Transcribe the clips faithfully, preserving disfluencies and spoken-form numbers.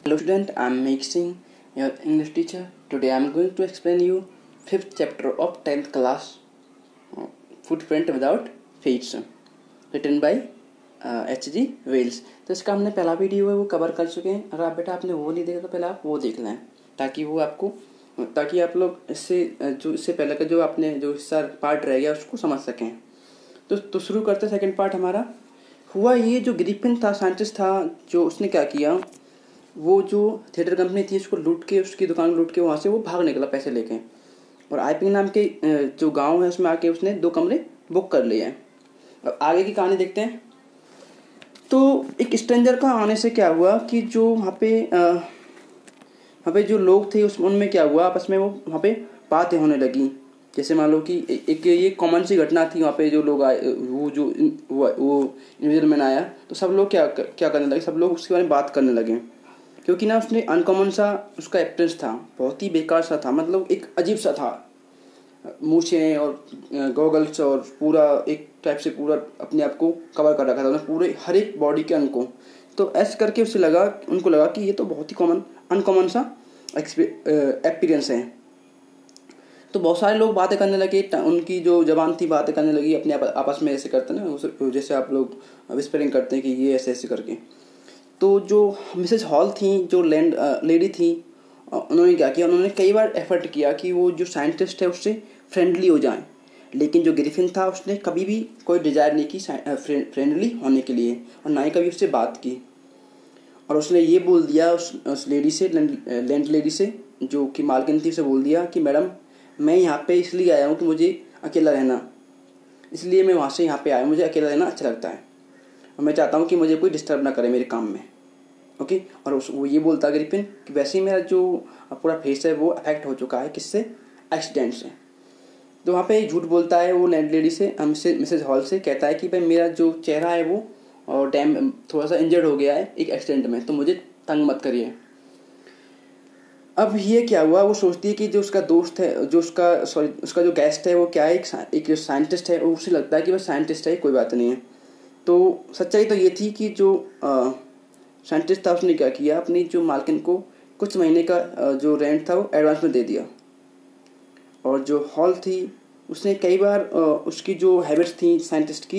Hello student, I am Meek Singh, your English teacher. Today I am going to explain you fifth chapter of tenth class, uh, Footprint Without Feet, written by H G Wells. तो इसका हमने पहला video है वो cover कर चुके हैं। अगर आप बेटा आपने वो नहीं देखा तो पहले आप वो देख लें, ताकि वो आपको ताकि आप लोग इससे जो इससे पहले का जो आपने जो हिस्सा पार्ट रह गया उसको समझ सकें। तो तो शुरू करते सेकंड पार्ट हमारा। हुआ ये, जो ग्रिफिन था, साइंटिस्ट था, जो उसने क्या किया, वो जो थिएटर कंपनी थी उसको लूट के, उसकी दुकान लूट के वहाँ से वो भाग निकला पैसे लेके, और आईपिंग नाम के जो गांव है उसमें आके उसने दो कमरे बुक कर लिए हैं। अब आगे की कहानी देखते हैं। तो एक स्ट्रेंजर का आने से क्या हुआ कि जो वहाँ पे वहाँ पे जो लोग थे उस उनमें क्या हुआ, आपस में वो वहाँ पे बातें होने लगी। जैसे मान लो कि एक ये कॉमन सी घटना थी, वहाँ पे जो लोग आए, वो जो वो वो इंडिविजुअल मैन आया, तो सब लोग क्या क्या करने लगे, सब लोग उसके बारे में बात करने लगे, क्योंकि ना उसने अनकॉमन सा उसका अपीयरेंस था, बहुत ही बेकार सा था, मतलब एक अजीब सा था, मूछें और गॉगल्स और पूरा एक टाइप से पूरा अपने आप को कवर कर रखा था उसने, पूरे हर एक बॉडी के अंग को। तो ऐसे करके उससे लगा उनको लगा कि ये तो बहुत ही कॉमन अनकॉमन सा एक्सपीरियंस है। तो बहुत सारे लोग बातें करने लगे, उनकी जो जबान थी बातें करने लगी अपने आपस में, ऐसे करते ना, जैसे आप लोग विस्परिंग करते हैं कि ये ऐसे ऐसे करके। तो जो मिसेज हॉल थी, जो लैंड लेडी थी, उन्होंने क्या किया, उन्होंने कई बार एफर्ट किया कि वो जो साइंटिस्ट है उससे फ्रेंडली हो जाएं, लेकिन जो ग्रिफिन था उसने कभी भी कोई डिज़ायर नहीं की फ्रेंडली होने के लिए, और ना ही कभी उससे बात की। और उसने ये बोल दिया उस उस लेडी से, लैंड लेडी से, जो कि मालकिन थी, उसे बोल दिया कि मैडम मैं यहाँ पे इसलिए आया हूँ कि मुझे अकेला रहना, इसलिए मैं वहाँ से यहाँ पे आया हूँ, मुझे अकेला रहना अच्छा लगता है और मैं चाहता हूँ कि मुझे कोई डिस्टर्ब ना करे मेरे काम में। ओके। और उस वो ये बोलता ग्रिफिन कि वैसे ही मेरा जो पूरा फेस है वो अफेक्ट हो चुका है, किससे, एक्सीडेंट से। तो वहाँ पे झूठ बोलता है वो लैंड लेडी से, मिसेज हॉल से, कहता है कि भाई मेरा जो चेहरा है वो और डैम थोड़ा सा इंजर्ड हो गया है एक एक्सीडेंट में, तो मुझे तंग मत करिए। अब ये क्या हुआ, वो सोचती है कि जो उसका दोस्त है, जो उसका सॉरी उसका जो गेस्ट है वो क्या है, एक, एक साइंटिस्ट है, उसे लगता है कि वह साइंटिस्ट है, कोई बात नहीं है। तो सच्चाई तो ये थी कि जो साइंटिस्ट था उसने क्या किया, अपनी जो मालकिन को कुछ महीने का जो रेंट था वो एडवांस में दे दिया। और जो हॉल थी उसने कई बार उसकी जो हैबिट्स थी साइंटिस्ट की,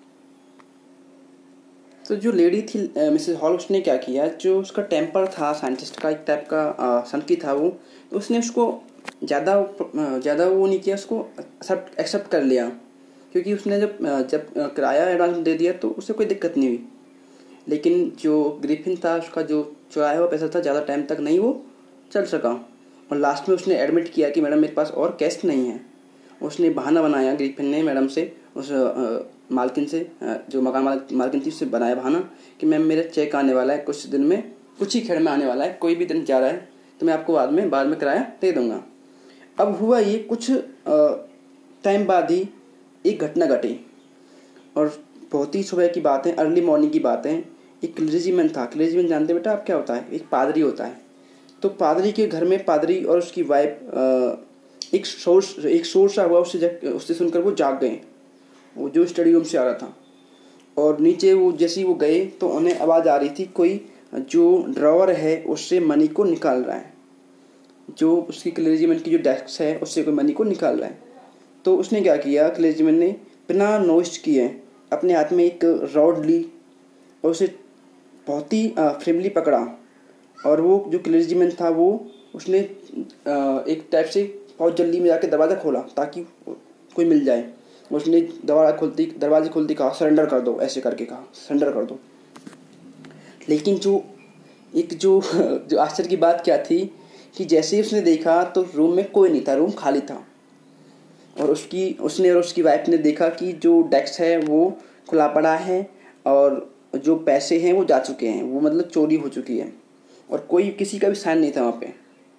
तो जो लेडी थी मिसेस हॉल, उसने क्या किया, जो उसका टेम्पर था साइंटिस्ट का, एक टाइप का सनकी था वो, तो उसने उसको ज़्यादा ज़्यादा वो नहीं किया, उसको एक्सेप्ट एक्सेप्ट कर लिया, क्योंकि उसने जब जब किराया एडवांस में दे दिया तो उससे कोई दिक्कत नहीं हुई। लेकिन जो ग्रिफिन था उसका जो चुराया हुआ पैसा था ज़्यादा टाइम तक नहीं वो चल सका, और लास्ट में उसने एडमिट किया कि मैडम मेरे पास और कैश नहीं है। उसने बहाना बनाया ग्रिफिन ने मैडम से, उस मालकिन से, जो मकान मालिक मालकिन थी, उससे बनाया बहाना कि मैम मेरा चेक आने वाला है कुछ दिन में, कुछ ही खेड़ में आने वाला है, कोई भी दिन जा रहा है, तो मैं आपको बाद में बाद में किराया दे दूँगा। अब हुआ ये, कुछ टाइम बाद ही एक घटना घटी, और बहुत ही सुबह की बात है, अर्ली मॉर्निंग की बात है। एक क्लर्जीमैन था, क्लर्जीमैन जानते बेटा आप क्या होता है, एक पादरी होता है। तो पादरी के घर में पादरी और उसकी वाइफ एक सोर्स एक शोर सा हुआ, उससे उससे सुनकर वो जाग गए, वो जो स्टडी रूम से आ रहा था, और नीचे वो जैसे ही वो गए तो उन्हें आवाज़ आ रही थी कोई जो ड्रॉवर है उससे मनी को निकाल रहा है, जो उसकी क्लर्जीमैन की जो डेस्क है उससे कोई मनी को निकाल रहा है। तो उसने क्या किया, क्लर्जीमैन ने बिना नॉइस किए अपने हाथ में एक रॉड ली और उसे बहुत ही फ्रेमली पकड़ा, और वो जो क्लर्जीमैन था वो उसने एक टाइप से बहुत जल्दी में जाके दरवाज़ा खोला ताकि कोई मिल जाए। उसने दरवाज़ा खोलती दरवाजे खोलती कहा सरेंडर कर दो, ऐसे करके कहा सरेंडर कर दो। लेकिन जो एक जो जो आश्चर्य की बात क्या थी कि जैसे ही उसने देखा तो रूम में कोई नहीं था, रूम खाली था, और उसकी उसने और उसकी वाइफ ने देखा कि जो डेस्क है वो खुला पड़ा है और जो पैसे हैं वो जा चुके हैं, वो मतलब चोरी हो चुकी है, और कोई किसी का भी साइन नहीं था वहाँ पे।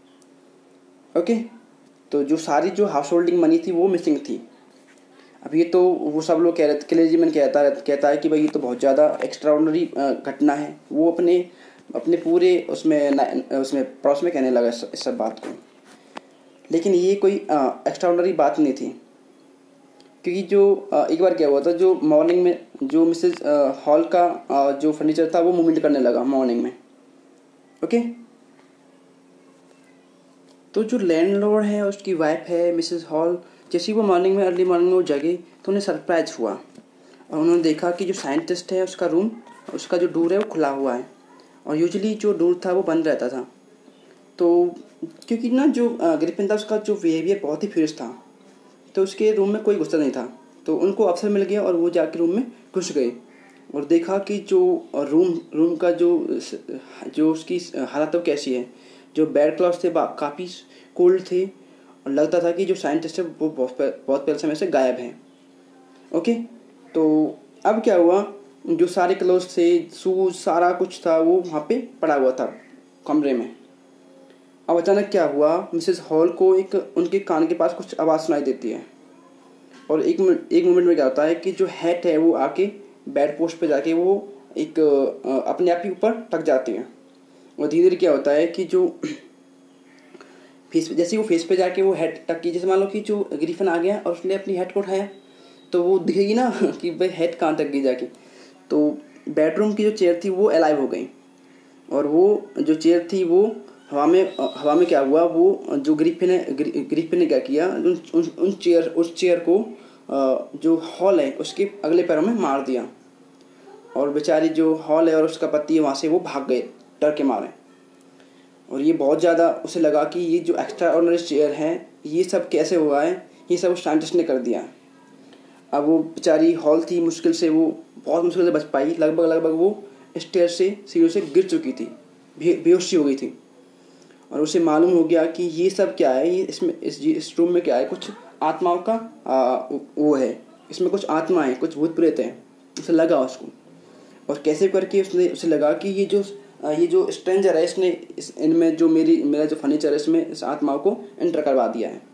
ओके। तो जो सारी जो हाउस होल्डिंग मनी थी वो मिसिंग थी। अब ये तो वो सब लोग कह रहे थे, क्लर्जीमैन कहता है कहता है कि भाई ये तो बहुत ज़्यादा एक्स्ट्राऑर्डिनरी घटना है, वो अपने अपने पूरे उसमें उसमें पड़ोस में कहने लगा इस सब बात को। लेकिन ये कोई एक्स्ट्राऑर्डिनरी बात नहीं थी, क्योंकि जो एक बार क्या हुआ था, जो मॉर्निंग में जो मिसेज हॉल का जो फर्नीचर था वो मूवमेंट करने लगा मॉर्निंग में, ओके। तो जो लैंडलॉर्ड है उसकी वाइफ है मिसेस हॉल, जैसे वो मॉर्निंग में अर्ली मॉर्निंग में वो जगे तो उन्हें सरप्राइज हुआ और उन्होंने देखा कि जो साइंटिस्ट है उसका रूम, उसका जो डोर है वो खुला हुआ है और यूजुअली जो डोर था वो बंद रहता था। तो क्योंकि ना जो ग्रिफिन था उसका जो बिहेवियर बहुत ही फ्यूरियस था, तो उसके रूम में कोई गुस्सा नहीं था। तो उनको अवसर मिल गया और वो जाके रूम में घुस गए और देखा कि जो रूम रूम का जो जो उसकी हालत वो कैसी है। जो बेड क्लॉथ थे काफ़ी कोल्ड थे और लगता था कि जो साइंटिस्ट है वो बहुत बहुत पहले समय से गायब हैं। ओके। तो अब क्या हुआ, जो सारे क्लोथ्स थे, शूज, सारा कुछ था वो वहाँ पे पड़ा हुआ था कमरे में। अब अचानक क्या हुआ, मिसेस हॉल को एक उनके कान के पास कुछ आवाज़ सुनाई देती है और एक एक मोमेंट में क्या होता है कि जो हैट है वो आके बेड पोस्ट पे जाके वो एक अपने आप ही ऊपर टक जाती है और धीरे धीरे क्या होता है कि जो फेस पे, जैसे वो फेस पे जाके वो हेड टक की, जैसे मान लो कि जो ग्रीफन आ गया और उसने अपनी हेड को उठाया तो वो दिखेगी ना कि भाई हेड कहाँ तक गई जाके। तो बेडरूम की जो चेयर थी वो अलाइव हो गई और वो जो चेयर थी वो हवा में हवा में क्या हुआ, वो जो ग्रीफिन ने ग्रीफिन ने क्या किया, उन उन, उन चेयर उस चेयर को जो हॉल है उसके अगले पैरों में मार दिया और बेचारी जो हॉल है और उसका पति है वहाँ से वो भाग गए डर के मारे। और ये बहुत ज़्यादा उसे लगा कि ये जो एक्स्ट्रा ऑर्डिनरी चेयर है ये सब कैसे हुआ है, ये सब उस साइंटिस्ट ने कर दिया। अब वो बेचारी हॉल थी, मुश्किल से वो बहुत मुश्किल से बच पाई, लगभग लगभग वो स्टेयर से सीढ़ियों से गिर चुकी थी, बेहोशी हो गई थी और उसे मालूम हो गया कि ये सब क्या है, ये इसमें इस इस रूम में क्या है, कुछ आत्माओं का आ, वो है, इसमें कुछ आत्मा है, कुछ भूत प्रेत है। उसे लगा उसको और कैसे करके उसने उसे लगा कि ये जो ये जो स्ट्रेंजर है इसने इस इनमें जो मेरी मेरा जो फर्नीचर है इसमें इस आत्माओं को एंटर करवा दिया है।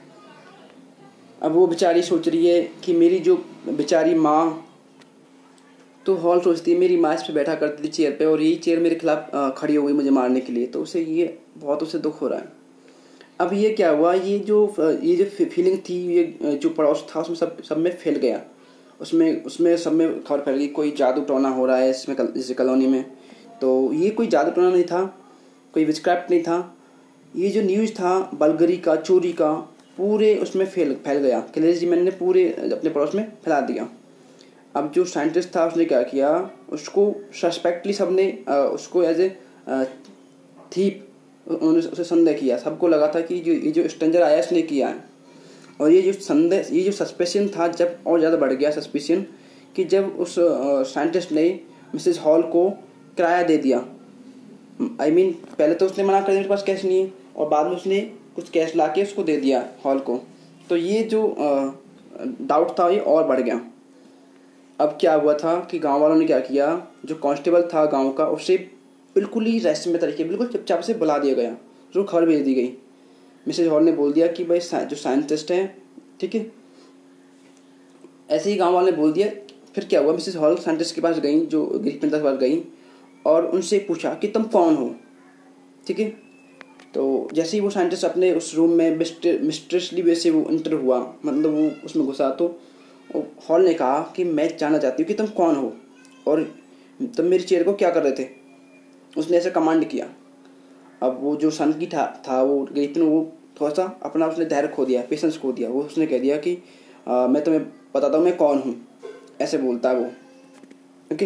अब वो बेचारी सोच रही है कि मेरी जो बेचारी माँ, तो हॉल सोचती है मेरी माँ इस पे बैठा करती थी चेयर पे और यही चेयर मेरे खिलाफ खड़ी हो गई मुझे मारने के लिए, तो उसे ये बहुत उसे दुख हो रहा है। अब ये क्या हुआ, ये जो ये जो फीलिंग थी, ये जो पड़ोस था उसमें सब सब में फैल गया, उसमें उसमें सब में खबर फैल गई कोई जादू टोना हो रहा है इसमें इस कॉलोनी में। तो ये कोई जादू टोना नहीं था, कोई विचक्राफ्ट नहीं था, ये जो न्यूज़ था बलगरी का, चोरी का, पूरे उसमें फैल फैल गया। क्लेरिजीमैन ने पूरे अपने पड़ोस में फैला दिया। अब जो साइंटिस्ट था उसने क्या किया, उसको सस्पेक्टली सबने उसको एज ए थीप उन्होंने उसे संदेह किया। सबको लगा था कि जो ये जो स्ट्रेंजर आया इसने किया है। और ये जो संदेह, ये जो सस्पेशन था जब और ज़्यादा बढ़ गया सस्पेशन कि जब उस साइंटिस्ट ने मिसेस हॉल को किराया दे दिया। आई I मीन mean, पहले तो उसने मना कर दिया मेरे पास कैश नहीं है और बाद में उसने कुछ कैश ला के उसको दे दिया हॉल को। तो ये जो डाउट था ये और बढ़ गया। अब क्या हुआ था कि गांव वालों ने क्या किया, जो कांस्टेबल था गांव का उसे बिल्कुल ही रहस्यमय तरीके बिल्कुल चुपचाप से बुला दिया गया, जो खबर भेज दी गई। मिसेज हॉल ने बोल दिया कि भाई जो साइंटिस्ट हैं, ठीक है, ऐसे ही गांव वालों ने बोल दिया। फिर क्या हुआ, मिसेज हॉल साइंटिस्ट के पास गई, जो ग्रीफिन के पास गई और उनसे पूछा कि तुम कौन हो, ठीक है। तो जैसे ही वो साइंटिस्ट अपने उस रूम में मिस्ट्रेसली वे से वो इंटर हुआ, मतलब वो उसमें घुसा, तो हॉल ने कहा कि मैं जानना चाहती हूँ कि तुम कौन हो और तुम मेरी चेयर को क्या कर रहे थे। उसने ऐसा कमांड किया। अब वो जो सन की था, था वो ग्रीफिन, वो थोड़ा सा अपना उसने धैर्य खो दिया, पेशेंस खो दिया। वो उसने कह दिया कि आ, मैं तुम्हें बताता हूँ मैं कौन हूँ, ऐसे बोलता है वो। ओके।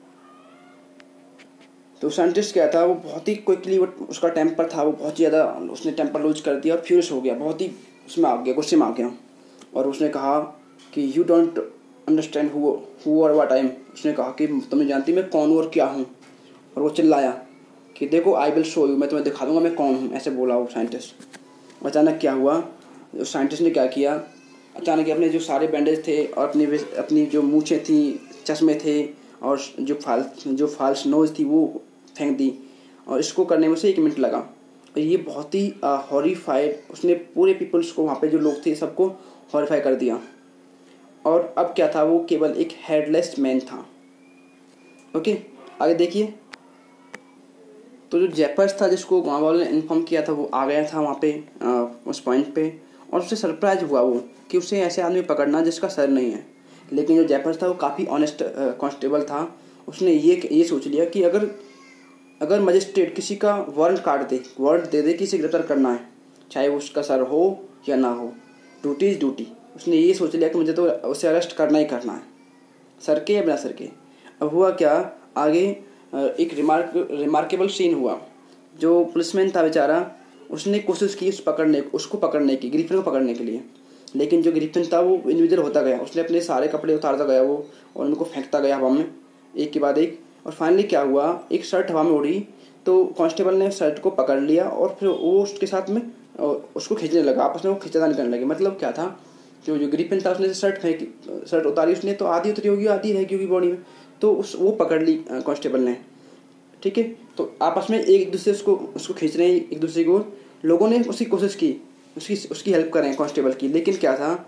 तो साइंटिस्ट क्या था, वो बहुत ही क्विकली, वो उसका टेम्पर था वो बहुत ज़्यादा, उसने टेम्पर लूज कर दिया और फ्यूरियस हो गया, बहुत ही उसमें आ गया, गुस्से में आ गया। और उसने कहा कि you don't understand who who और व्हाट आई एम। उसने कहा कि तुम्हें जानती मैं कौन हूँ और क्या हूँ। और वो चिल्लाया कि देखो आई विल शो यू, मैं तुम्हें दिखा दूंगा मैं कौन हूँ, ऐसे बोला वो साइंटिस्ट। अचानक क्या हुआ, उस साइंटिस्ट ने क्या किया, अचानक अपने जो सारे बैंडेज थे और अपनी अपनी जो मूछें थी, चश्मे थे और जो फाल जो फाल्स नोज थी वो फेंक दी। और इसको करने में से एक मिनट लगा और ये बहुत ही हॉरिफाइड, उसने पूरे पीपल्स को, वहाँ पे जो लोग थे सबको हॉरिफाई कर दिया। और अब क्या था, वो केवल एक हेडलेस मैन था। ओके, आगे देखिए। तो जो जेपर्स था जिसको गाँव वालों ने इन्फॉर्म किया था वो आ गया था वहाँ पे आ, उस पॉइंट पे, और उससे सरप्राइज हुआ वो कि उसे ऐसे आदमी पकड़ना जिसका सर नहीं है। लेकिन जो जेपर्स था वो काफ़ी ऑनेस्ट कांस्टेबल था। उसने ये ये सोच लिया कि अगर अगर मजिस्ट्रेट किसी का वारंट काट दे, वारंट दे दे कि इसे गिरफ्तार करना है, चाहे वो उसका सर हो या ना हो, ड्यूटी इज ड्यूटी। उसने ये सोच लिया कि मुझे तो उसे अरेस्ट करना ही करना है, सर के या बिना सर के। अब हुआ क्या, आगे एक रिमार्क रिमार्केबल सीन हुआ। जो पुलिसमैन था बेचारा, उसने कोशिश की उस पकड़ने उसको पकड़ने की, ग्रिफिन को पकड़ने के लिए, लेकिन जो ग्रिफिन था वो इन्विजिबल होता गया। उसने अपने सारे कपड़े उतारता गया वो, और उनको फेंकता गया हवा में एक के बाद एक। और फाइनली क्या हुआ, एक शर्ट हवा में उड़ी तो कांस्टेबल ने शर्ट को पकड़ लिया और फिर वो उसके साथ में उसको खींचने लगा, आपस में वो खींचातानी करने लगे। मतलब क्या था, जो जो ग्रिफिन था उसने शर्ट फेंकी, शर्ट उतारी उसने, तो आधी उतरी होगी आधी रहेगी होगी बॉडी में, तो उस वो पकड़ ली कांस्टेबल ने, ठीक है। तो आपस में एक दूसरे उसको उसको खींच रहे हैं एक दूसरे को। लोगों ने उसकी कोशिश की, उसकी उसकी हेल्प करें कांस्टेबल की, लेकिन क्या था,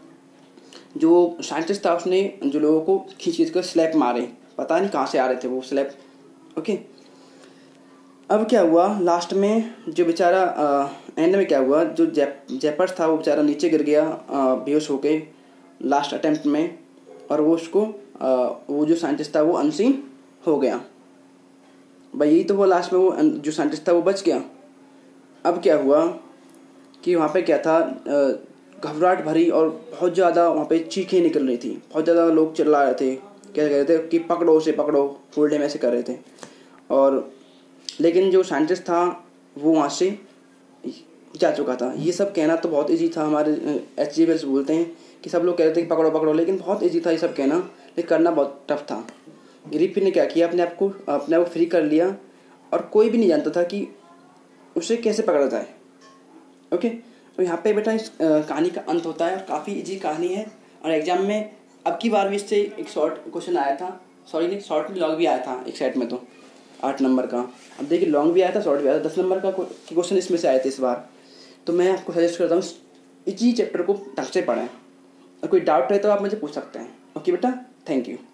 जो साइंटिस्ट था उसने जो लोगों को खींच खींच कर स्लैप मारे, पता नहीं कहाँ से आ रहे थे वो स्लैप, ओके। अब क्या हुआ, लास्ट में जो बेचारा एंड में क्या हुआ, जो जैप जैपर्स था वो बेचारा नीचे गिर गया बेहोश होके लास्ट अटेम्प्ट में, और वो उसको आ, वो जो साइंटिस्ट था वो अनसीन हो गया। भाई यही तो वो लास्ट में वो जो साइंटिस्ट था वो बच गया। अब क्या हुआ कि वहाँ पे क्या था, घबराहट भरी और बहुत ज़्यादा वहाँ पे चीखें निकल रही थी, बहुत ज़्यादा लोग चिल्ला रहे थे, क्या कह रहे थे कि पकड़ो उसे पकड़ो, फुल डे में ऐसे कर रहे थे। और लेकिन जो साइंटिस्ट था वो वहाँ से जा चुका था। ये सब कहना तो बहुत इजी था, हमारे एच जी वेल्स बोलते हैं कि सब लोग कह रहे थे कि पकड़ो पकड़ो, लेकिन बहुत इजी था ये सब कहना, लेकिन करना बहुत टफ था। ग्रिफिन ने क्या किया, अपने आप को अपने आप को फ्री कर लिया, और कोई भी नहीं जानता था कि उसे कैसे पकड़ा जाए, ओके। तो यहाँ पे बेटा इस कहानी का अंत होता है, और काफ़ी इजी कहानी है। और एग्जाम में अब की बार भी इससे एक शॉर्ट क्वेश्चन आया था, सॉरी नहीं शॉर्ट में लॉन्ग भी आया था एक सेट में, तो आठ नंबर का। अब देखिए लॉन्ग भी आया था शॉर्ट भी आया था, दस नंबर का क्वेश्चन इसमें से आए थे इस बार। तो मैं आपको सजेस्ट करता हूँ इसी चैप्टर को ढंग से पढ़ें, और कोई डाउट रहे तो आप मुझे पूछ सकते हैं, ओके बेटा, थैंक यू।